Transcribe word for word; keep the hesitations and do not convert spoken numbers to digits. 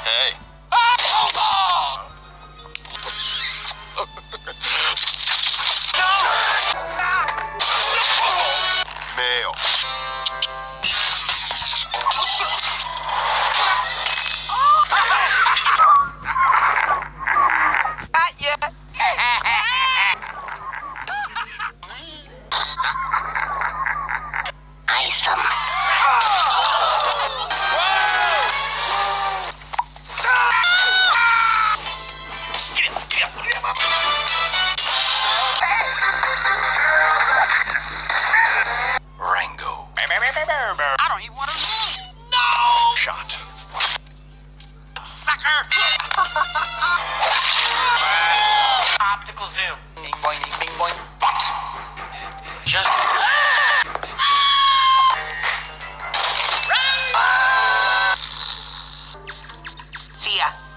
Hey. Male. At ya. Awesome. Rango. I don't even want to lose. No! Shot. Sucker! Optical zoom. Bing boing, bing boing. What? Just. See ya.